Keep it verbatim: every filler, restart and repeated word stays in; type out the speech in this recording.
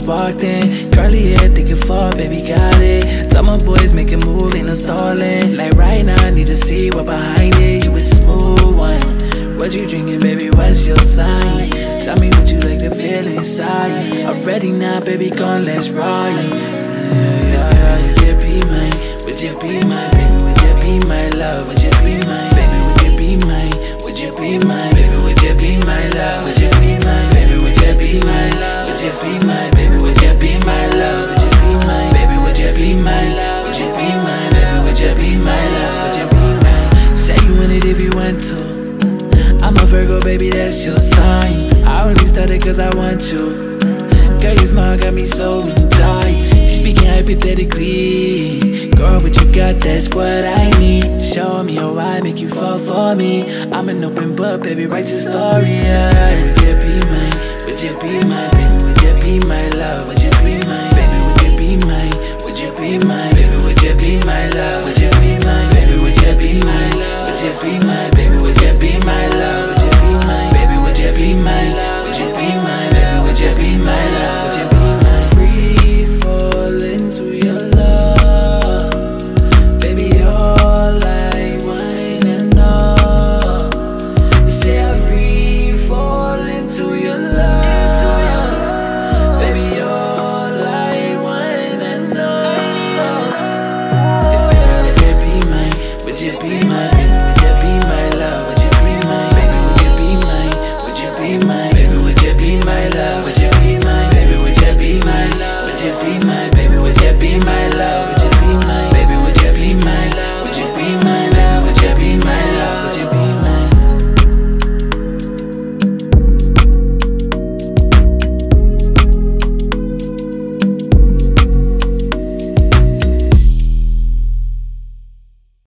walked in. Curly hair, thick and fall, baby, got it. Tell my boys make a move, ain't no stalling. Like right now, I need to see what behind it. You a smooth one. What you drinking, baby, what's your sign? Tell me what you like to feel inside. I'm ready now, baby, come, let's ride. Yeah, yeah, would you be mine? Would you be mine, baby, would you be my love? Would you be mine, baby, would you be mine? Would you be mine, baby, would you be my love? Would you be mine, baby, would you be my love? Would you be mine, baby, would you be my love? Would you be mine, baby, would you be my love? Would you be mine, baby, would you be my love? Would you be mine? Say you want it if you want to. I'm a Virgo, baby, that's your sign. I only started cause I want you. Girl, your smile got me so tight. Speaking hypothetically, girl, what you got, that's what I need. Show me your why, make you fall for me. I'm an open book, baby, write your story, yeah. Would you be mine? Would you be mine, baby?